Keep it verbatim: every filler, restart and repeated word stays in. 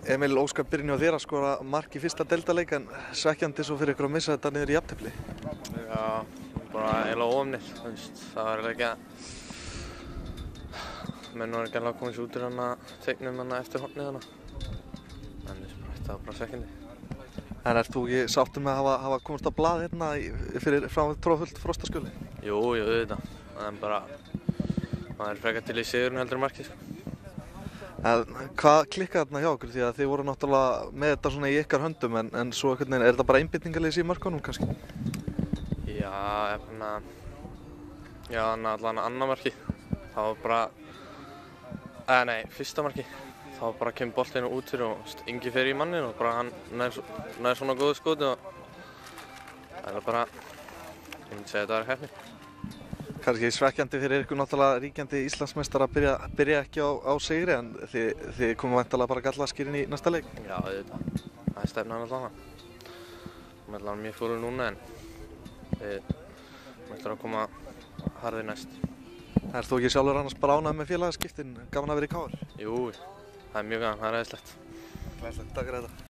Emil, óska byrjun á þér að skora mark í fyrsta deildarleik en svekkjandi svo fyrir ykkur að missa þetta niður í jafntefli. Já, bara eiginlega óumnir, þú veist, það var eiginlega ekki að menn var ekki alveg að koma sér út úr hana teiknum hana eftir hornið hana en þetta var bara svekkjandi. En ert þú ekki sáttur með að hafa, hafa komist á blað hérna í, fyrir frá tróðfullt Frostaskjóli? Jú, jú, auðvitað, en bara maður er frekar til í sigurinn heldur en markið, sko. En hvað klikkaði þarna hjá okkur því að þið voru náttúrulega með þetta svona í ykkar höndum en, en svo einhvern veginn, er þetta bara einbeitingarleysi í mörkunum kannski? Já, efna, já, allan annað markið, það var bara, eða nei, fyrsta markið, þá bara kemur boltinn út fyrir og Ingi fer í mannin og bara hann nær, nær svona góðu skoti og það er bara, ég myndi segja þetta var heppni. Kannski svekkjandi fyrir ykkur náttúrulega ríkjandi Íslandsmeistar að byrja, byrja ekki á, á sigri en þið, þið komum væntanlega bara gallaskýrin í næsta leik. Já, auðvitað. Það er stefnan allavega. Við erum allavega mjög fúlir núna en við ætlum að koma harðir næst. Er þú ekki sjálfur annars bara ánægður með félagaskiptin? Gaman að vera í K R? Jú, það er mjög gaman, það er æðislegt. Glæsilegt, takk fyrir þetta.